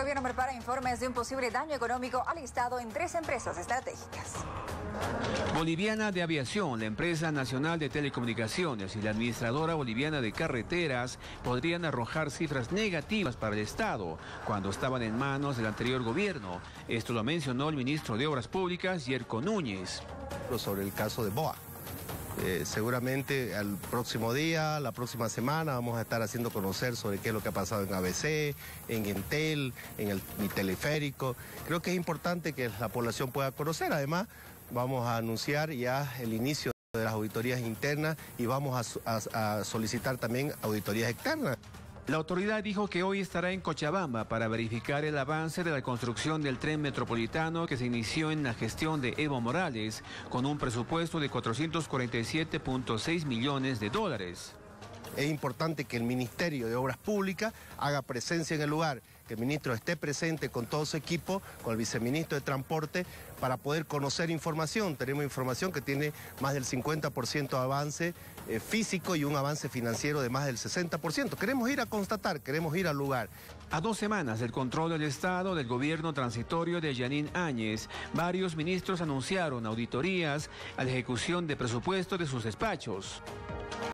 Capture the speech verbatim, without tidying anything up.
gobierno prepara informes de un posible daño económico al Estado en tres empresas estratégicas. Boliviana de Aviación, la empresa nacional de telecomunicaciones y la administradora boliviana de carreteras podrían arrojar cifras negativas para el Estado cuando estaban en manos del anterior gobierno. Esto lo mencionó el ministro de Obras Públicas, Yerko Núñez. Sobre el caso de B O A. Eh, seguramente al próximo día, la próxima semana, vamos a estar haciendo conocer sobre qué es lo que ha pasado en A B C, en Entel, en el, el teleférico. Creo que es importante que la población pueda conocer. Además, vamos a anunciar ya el inicio de las auditorías internas y vamos a, a, a solicitar también auditorías externas. La autoridad dijo que hoy estará en Cochabamba para verificar el avance de la construcción del tren metropolitano que se inició en la gestión de Evo Morales con un presupuesto de cuatrocientos cuarenta y siete punto seis millones de dólares. Es importante que el Ministerio de Obras Públicas haga presencia en el lugar, que el ministro esté presente con todo su equipo, con el viceministro de Transporte, para poder conocer información. Tenemos información que tiene más del cincuenta por ciento de avance eh, físico y un avance financiero de más del sesenta por ciento. Queremos ir a constatar, queremos ir al lugar. A dos semanas del control del Estado del gobierno transitorio de Yanín Áñez, varios ministros anunciaron auditorías a la ejecución de presupuesto de sus despachos.